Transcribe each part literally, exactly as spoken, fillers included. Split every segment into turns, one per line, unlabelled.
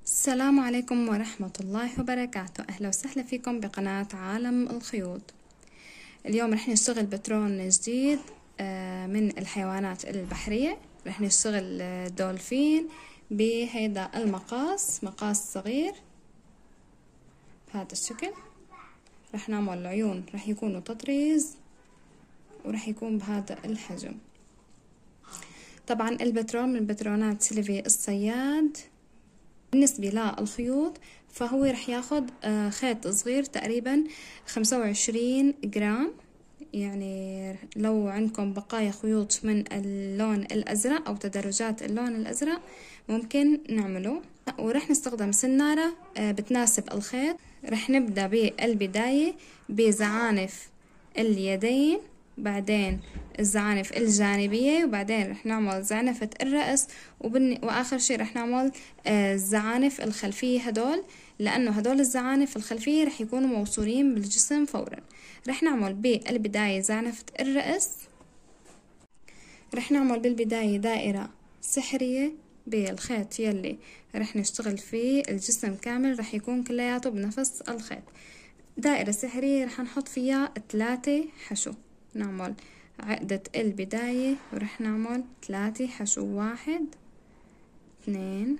السلام عليكم ورحمة الله وبركاته. أهلا وسهلا فيكم بقناة عالم الخيوط. اليوم رح نشتغل باترون جديد من الحيوانات البحرية. رح نشتغل دولفين بهيدا المقاس، مقاس صغير بهذا الشكل. رح نعمل العيون، رح يكونوا تطريز ورح يكون بهذا الحجم. طبعا الباترون من باترونات سيلفي الصياد. بالنسبة للخيوط فهو رح ياخد خيط صغير تقريبا خمسة وعشرين جرام. يعني لو عندكم بقايا خيوط من اللون الأزرق أو تدرجات اللون الأزرق ممكن نعمله. ورح نستخدم سنارة بتناسب الخيط. رح نبدأ بالبداية بزعانف اليدين، بعدين الزعانف الجانبية، وبعدين رح نعمل زعنفة الرأس، وبن... وآخر شي رح نعمل الزعانف الخلفية هدول، لأنه هدول الزعانف الخلفية رح يكونوا موصولين بالجسم فورا. رح نعمل بالبداية زعنفة الرأس. رح نعمل بالبداية دائرة سحرية بالخيط يلي رح نشتغل فيه الجسم كامل، رح يكون كلياته بنفس الخيط. دائرة سحرية رح نحط فيها ثلاثة حشو. نعمل عقدة البداية ورح نعمل ثلاثة حشو، واحد اثنين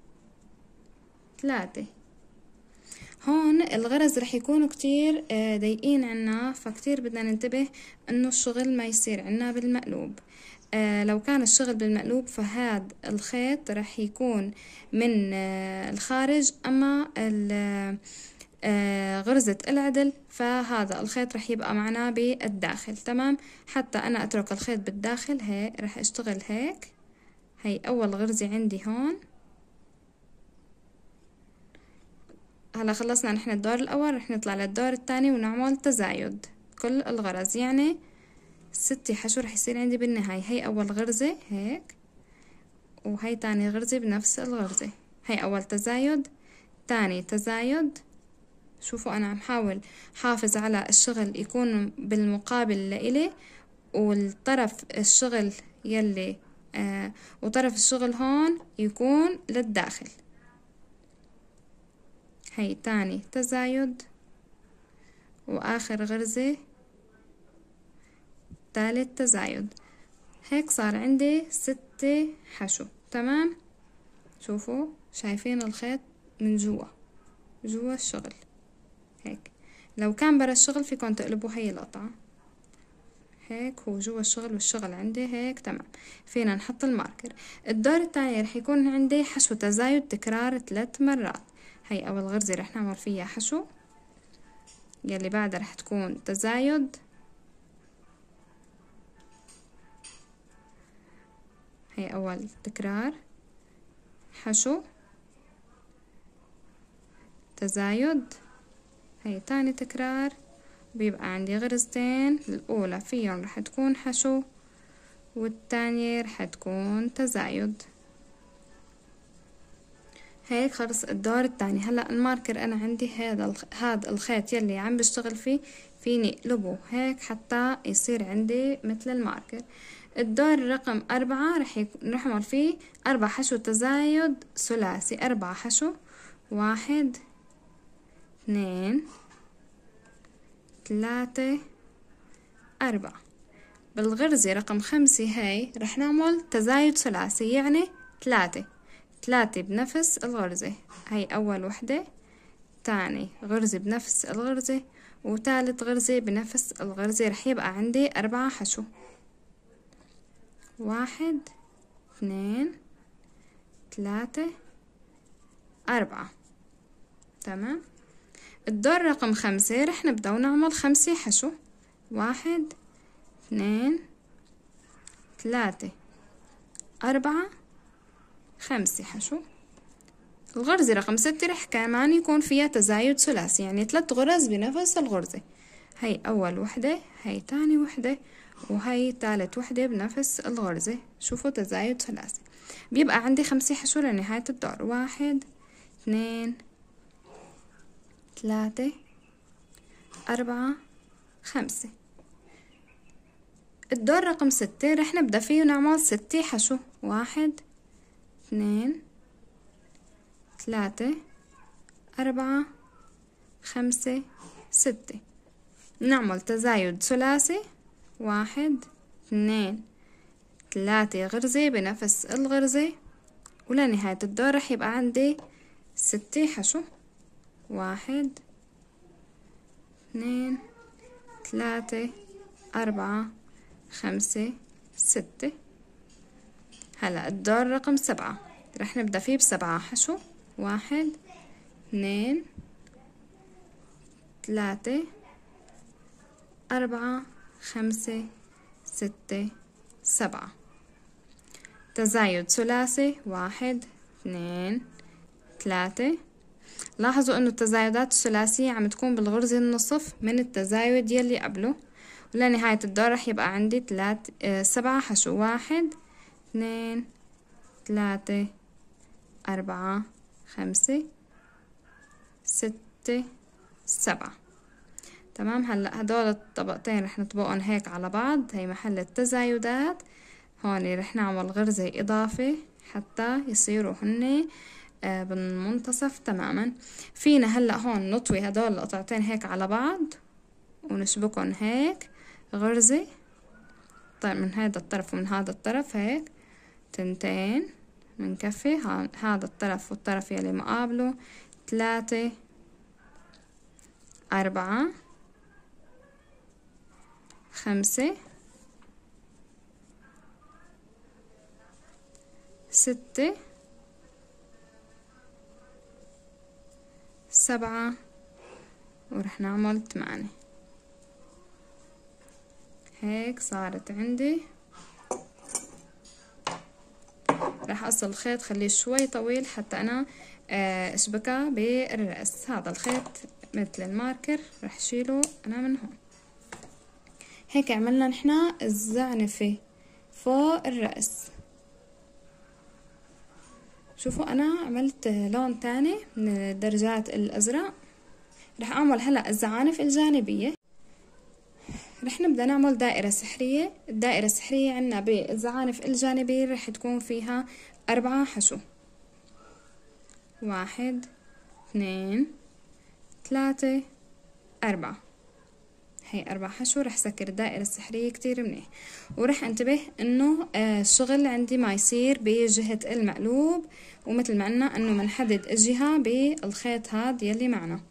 ثلاثة. هون الغرز رح يكونوا كتير ضيقين عنا، فكتير بدنا ننتبه انه الشغل ما يصير عنا بالمقلوب. آه لو كان الشغل بالمقلوب فهاد الخيط رح يكون من آه الخارج، اما آه غرزة العدل فهذا الخيط رح يبقى معنا بالداخل. تمام، حتى انا اترك الخيط بالداخل هيك رح اشتغل هيك. هي اول غرزة عندي هون. هلا خلصنا نحن الدور الاول، رح نطلع للدور الثاني ونعمل تزايد كل الغرز، يعني ستة حشو رح يصير عندي بالنهاية. هي اول غرزة هيك، وهي تاني غرزة بنفس الغرزة. هي اول تزايد، تاني تزايد. شوفوا انا عم حاول حافظ على الشغل يكون بالمقابل لإلي، والطرف الشغل يلي آه وطرف الشغل هون يكون للداخل. هي تاني تزايد، واخر غرزة تالت تزايد. هيك صار عندي ستة حشو. تمام، شوفوا شايفين الخيط من جوا جوا الشغل هيك. لو كان برا الشغل فيكم تقلبوا هي القطعة هيك، هو جوا الشغل والشغل عندي هيك. تمام، فينا نحط الماركر. الدور الثاني رح يكون عندي حشو تزايد تكرار ثلاث مرات. هي اول غرزة رح نعمل فيها حشو، يلي بعدها رح تكون تزايد، هي اول تكرار، حشو، تزايد، هي تاني تكرار. بيبقى عندي غرزتين، الأولى فيهم رح تكون حشو والتانية رح تكون تزايد. هيك خلص الدور التاني. هلا الماركر أنا عندي هذا هذا الخيط يلي عم بشتغل فيه، فيني اقلبه هيك حتى يصير عندي مثل الماركر. الدور رقم أربعة رح نعمل فيه أربع حشو تزايد ثلاثي. أربعة حشو، واحد اثنين ثلاثة أربعة. بالغرزة رقم خمسة هاي رح نعمل تزايد ثلاثي، يعني ثلاثة ثلاثة بنفس الغرزة. هاي أول وحدة، تاني غرزة بنفس الغرزة، وثالث غرزة بنفس الغرزة. رح يبقى عندي أربعة حشو، واحد اثنين ثلاثة أربعة. تمام، الدور رقم خمسة رح نبدأ ونعمل خمسة حشو، واحد اثنين ثلاثة أربعة خمسة حشو. الغرزة رقم ستة رح كمان يكون فيها تزايد ثلاثي، يعني ثلاث غرز بنفس الغرزة. هي أول وحدة، هي تاني وحدة، وهي تالت وحدة بنفس الغرزة. شوفوا تزايد ثلاثي. بيبقى عندي خمسة حشو لنهاية الدور، واحد اثنين ثلاثة أربعة خمسة. الدور رقم ستة رح نبدأ فيه ونعمل ستة حشو، واحد اثنين ثلاثة أربعة خمسة ستة. نعمل تزايد ثلاثي، واحد اثنين ثلاثة غرزة بنفس الغرزة، ولنهاية الدور رح يبقى عندي ستة حشو، واحد اثنين ثلاثة أربعة خمسة ستة. هلا الدور رقم سبعة رح نبدأ فيه بسبعة حشو، واحد اثنين ثلاثة أربعة خمسة ستة سبعة. تزايد ثلاثي، واحد اثنين ثلاثة. لاحظوا انه التزايدات الثلاثية عم تكون بالغرزة النصف من التزايد يلي قبله، ولنهاية الدور رح يبقى عندي ثلاث اه سبعة حشو، واحد اثنين ثلاثة أربعة خمسة ستة سبعة. تمام. هلا هدول الطبقتين رح نطبقهم هيك على بعض، هي محل التزايدات. هون رح نعمل غرزة إضافة حتى يصيروا هن آه بالمنتصف تماما. فينا هلا هون نطوي هدول القطعتين هيك على بعض ونشبكهم هيك غرزة، طيب من هذا الطرف ومن هذا الطرف هيك تنتين منكفي، هذا الطرف والطرف يلي مقابله، ثلاثة أربعة خمسة ستة سبعة، ورح نعمل ثمانية. هيك صارت عندي. رح أصل الخيط خليه شوي طويل حتى أنا أشبكه بالرأس. هذا الخيط مثل الماركر رح شيله أنا من هون. هيك عملنا نحنا الزعنفة فوق الرأس. شوفوا أنا عملت لون تاني من الدرجات الأزرق. رح أعمل هلأ الزعانف الجانبية. رح نبدأ نعمل دائرة سحرية. الدائرة السحرية عنا بالزعانف الجانبية رح تكون فيها أربعة حشو، واحد اثنين ثلاثة أربعة. هي أربع حشو. رح سكر الدائرة السحرية كتير منيح، ورح انتبه انه آه الشغل عندي ما يصير بجهة المقلوب، ومثل ما قلنا انه منحدد الجهة بالخيط هاد يلي معنا.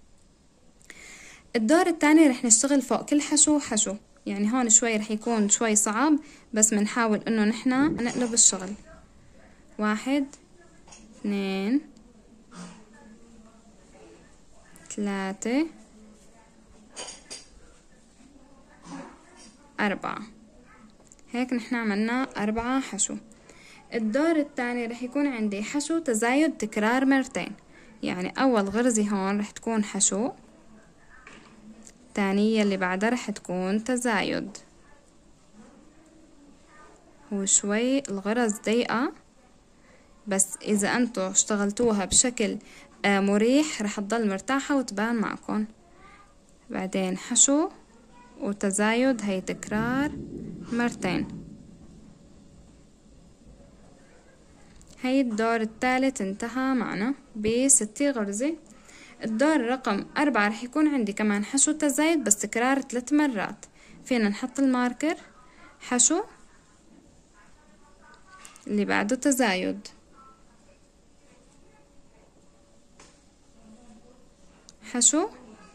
الدور الثاني رح نشتغل فوق كل حشو حشو، يعني هون شوي رح يكون شوي صعب بس منحاول انه نحنا نقلب الشغل. واحد اثنين ثلاثة أربعة. هيك نحنا عملنا أربعة حشو. الدور الثاني رح يكون عندي حشو تزايد تكرار مرتين، يعني أول غرزة هون رح تكون حشو، الثانية اللي بعدها رح تكون تزايد. هو شوي الغرز ضيقة بس إذا أنتوا اشتغلتوها بشكل مريح رح تضل مرتاحة وتبان معكم. بعدين حشو وتزايد، هي تكرار مرتين. هي الدور الثالث انتهى معنا بستة غرزة. الدور رقم أربعة رح يكون عندي كمان حشو تزايد بس تكرار ثلاث مرات. فينا نحط الماركر، حشو اللي بعده تزايد، حشو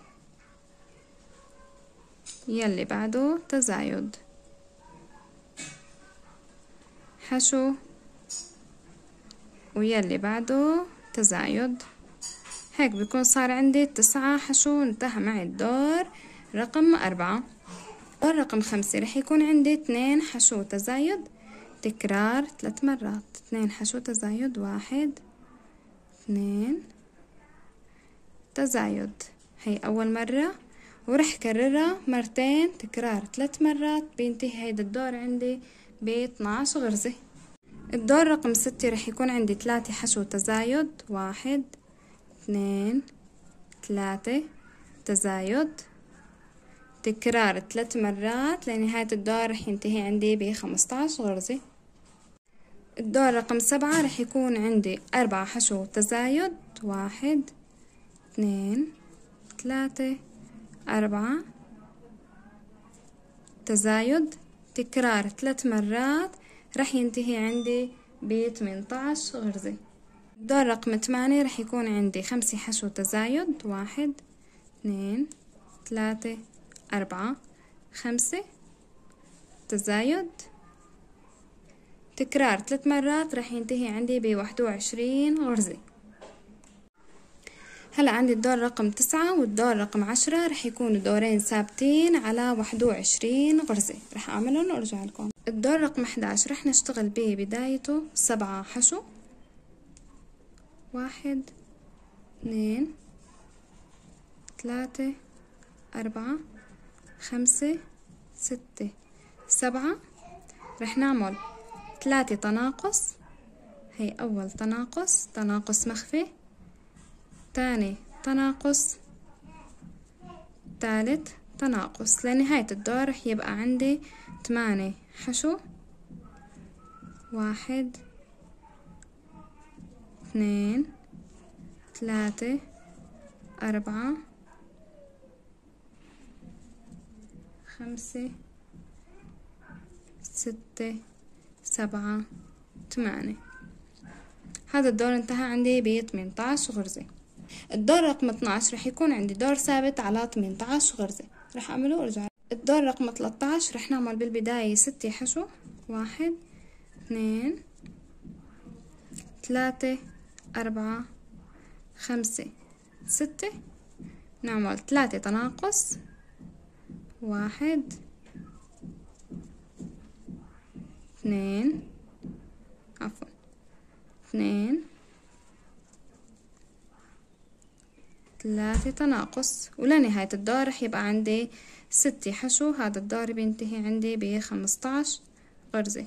يلي بعده تزايد، حشو ويلي بعده تزايد. هيك بيكون صار عندي تسعة حشو. انتهى معي الدور رقم أربعة. دور رقم خمسة رح يكون عندي اثنين حشو تزايد تكرار ثلاث مرات. اثنين حشو تزايد، واحد اثنين تزايد، هي أول مرة، ورح كررها مرتين تكرار ثلاث مرات. بينتهي هيدا الدور عندي ب اثناعش غرزة. الدور رقم ستة رح يكون عندي ثلاثة حشو تزايد، واحد اثنين ثلاثة تزايد تكرار ثلاث مرات لنهاية الدور رح ينتهي عندي ب خمسطعش غرزة. الدور رقم سبعة رح يكون عندي أربعة حشو تزايد، واحد اثنين ثلاثة أربعة، تزايد تكرار ثلاث مرات رح ينتهي عندي ب ثمانية عشر غرزة. الدور رقم ثمانية رح يكون عندي خمسة حشو تزايد، واحد اثنين ثلاثة أربعة خمسة، تزايد تكرار ثلاث مرات رح ينتهي عندي بواحد وعشرين غرزة. هلا عندي الدور رقم تسعة والدور رقم عشرة رح يكونوا دورين ثابتين على واحد وعشرين غرزة، رح اعملهم وارجع لكم. الدور رقم احد عشر رح نشتغل ببدايته سبعة حشو، واحد اثنين ثلاثة أربعة خمسة ستة سبعة. رح نعمل ثلاثة تناقص، هي أول تناقص، تناقص مخفي، تاني تناقص، تالت تناقص. لنهاية الدور رح يبقى عندي ثمانية حشو، واحد اثنين ثلاثة أربعة خمسة ستة سبعة ثمانية. هذا الدور انتهى عندي ب ثمانية عشر غرزة. الدور رقم اثني عشر رح يكون عندي دور ثابت على ثمانية عشر غرزة، رح اعمله وارجع. الدور رقم ثلاثة عشر رح نعمل بالبداية ستة حشو، واحد اثنين ثلاثة أربعة خمسة ستة، نعمل ثلاثة تناقص، واحد اثنين عفوا اثنين ثلاثة تناقص، ولنهاية الدور رح يبقى عندي ستة حشو. هذا الدور بينتهي عندي بخمسة عشر غرزة،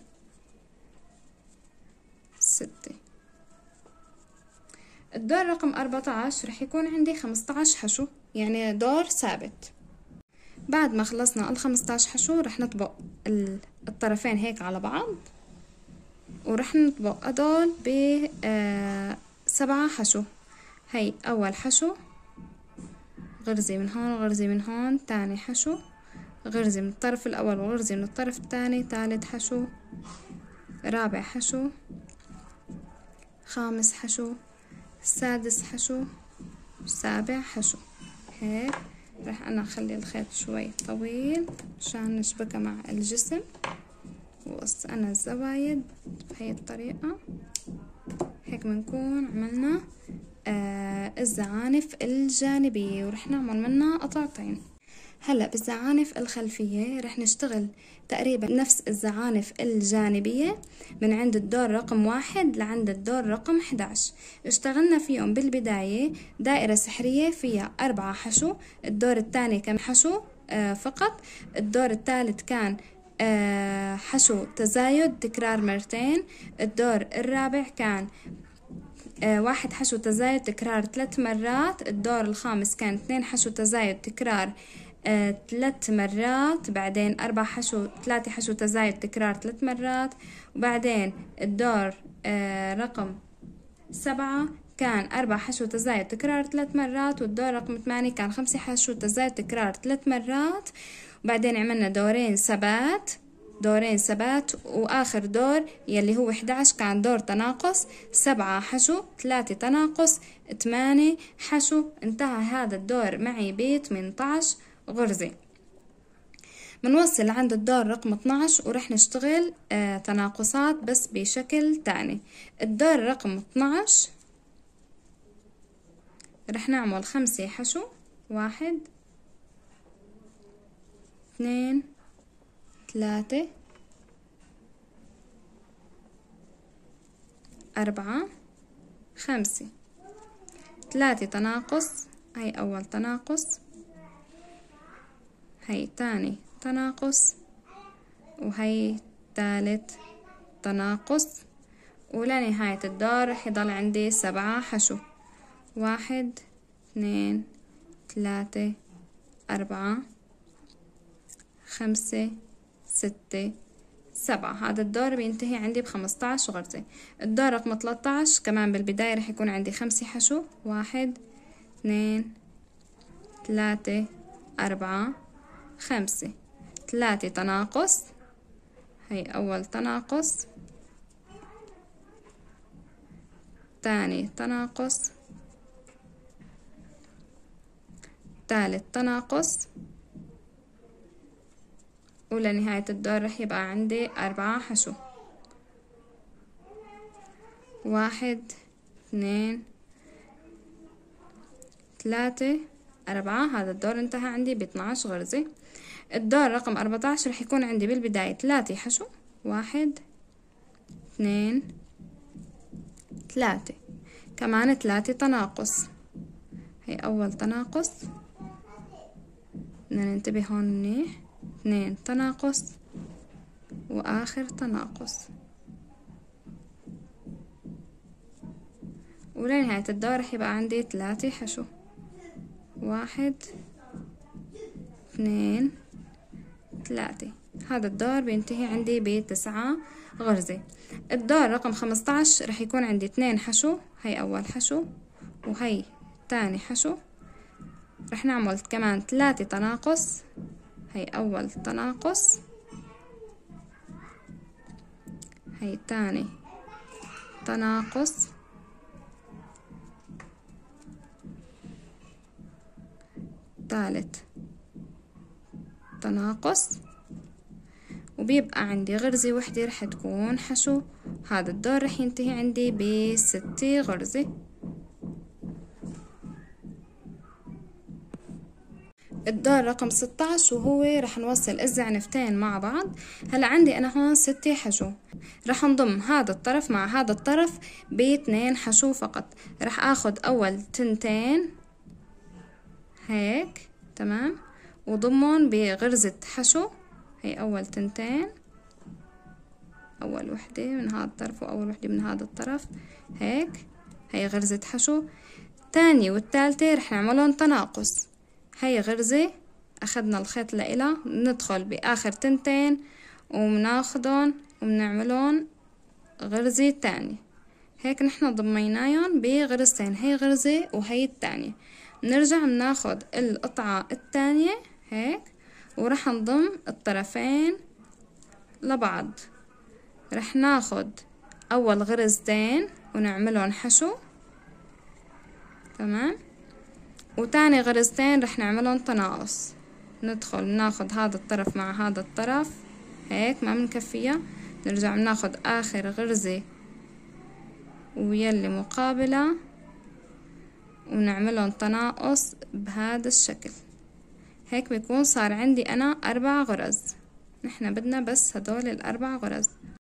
ستة. الدور رقم أربعة عشر رح يكون عندي خمسة عشر حشو، يعني دور ثابت. بعد ما خلصنا الخمسة عشر حشو رح نطبق الطرفين هيك على بعض، ورح نطبق هدول بسبعة حشو. هي أول حشو، غرزة من هون وغرزة من هون، تاني حشو، غرزة من الطرف الأول وغرزة من الطرف الثاني، ثالث حشو، رابع حشو، خامس حشو، سادس حشو، سابع حشو. هيك رح أنا أخلي الخيط شوي طويل مشان نشبكه مع الجسم، وقص أنا الزوايد بهي الطريقة. هيك بنكون عملنا آه الزعانف الجانبية، ورح نعمل منها قطعتين. هلا بالزعانف الخلفية رح نشتغل تقريبا نفس الزعانف الجانبية من عند الدور رقم واحد لعند الدور رقم احد عشر. اشتغلنا فيهم بالبداية دائرة سحرية فيها أربعة حشو، الدور الثاني كان حشو آه فقط، الدور الثالث كان آه حشو تزايد تكرار مرتين، الدور الرابع كان آه واحد حشو تزايد تكرار ثلاث مرات، الدور الخامس كان اثنين حشو تزايد تكرار آه ثلاث مرات، بعدين أربع حشو ثلاثة حشو تزايد تكرار ثلاث مرات، وبعدين الدور آه رقم سبعة كان أربع حشو تزايد تكرار ثلاث مرات، والدور رقم ثمانية كان خمسة حشو تزايد تكرار ثلاث مرات، وبعدين عملنا دورين ثبات دورين ثبات واخر دور يلي هو احد عشر كان دور تناقص، سبعة حشو ثلاثة تناقص ثمانية حشو. انتهى هذا الدور معي ب ثمانية عشر غرزة. بنوصل عند الدور رقم اثني عشر ورح نشتغل آه تناقصات بس بشكل تاني. الدور رقم اثني عشر رح نعمل خمسة حشو، واحد اثنين ثلاثة أربعة خمسة، ثلاثة تناقص، هي أول تناقص، هي تاني تناقص، وهي ثالث تناقص، ولنهاية الدور رح يضل عندي سبعة حشو، واحد اثنين ثلاثة أربعة خمسة ستة سبعة. هذا الدور بينتهي عندي بخمسطعش غرزة. الدور رقم تلاتطعش كمان بالبداية رح يكون عندي خمسة حشو، واحد اثنين ثلاثة أربعة خمسة، ثلاثة تناقص، هي أول تناقص، تاني تناقص، تالت تناقص، ولنهاية الدور رح يبقى عندي أربعة حشو، واحد اثنين ثلاثة أربعة. هذا الدور انتهى عندي باثناش غرزة. الدور رقم أربعطعش رح يكون عندي بالبداية ثلاثة حشو، واحد اثنين ثلاثة، كمان ثلاثة تناقص، هي أول تناقص، بدنا ننتبه هون منيح، اثنين تناقص وآخر تناقص، ولنهاية الدور رح يبقى عندي ثلاثة حشو، واحد اثنين ثلاثة. هذا الدور بينتهي عندي بتسعة غرزة. الدور رقم خمسطعش رح يكون عندي اثنين حشو، هي أول حشو وهي تاني حشو، رح نعمل كمان ثلاثة تناقص، هي أول تناقص، هي تاني تناقص، ثالث تناقص، وبيبقى عندي غرزة وحدة رح تكون حشو. هذا الدور رح ينتهي عندي بستة غرزة. الدور رقم ستطعش وهو رح نوصل الزعنفتين مع بعض. هلا عندي انا هون ستة حشو، رح نضم هذا الطرف مع هذا الطرف باثنين حشو فقط. رح اخد اول تنتين هيك تمام، وضمهم بغرزة حشو، هي اول تنتين، اول وحدة من هذا الطرف واول وحدة من هذا الطرف هيك، هي غرزة حشو. تاني والثالثة رح نعملهم تناقص، هي غرزة اخدنا الخيط لإلها، ندخل باخر تنتين وبناخدهم وبنعملهم غرزة تانية، هيك نحن ضميناهم بغرزتين، هي غرزة وهي التانية. بنرجع بناخد القطعة التانية هيك ورح نضم الطرفين لبعض. رح ناخد اول غرزتين ونعملهم حشو تمام، وتاني غرزتين رح نعملهم تناقص، ندخل ناخد هذا الطرف مع هذا الطرف هيك ما بنكفيها، نرجع بناخد اخر غرزة ويلي مقابلة ونعملهم تناقص بهذا الشكل. هيك بيكون صار عندي انا اربع غرز. نحنا بدنا بس هدول الاربع غرز.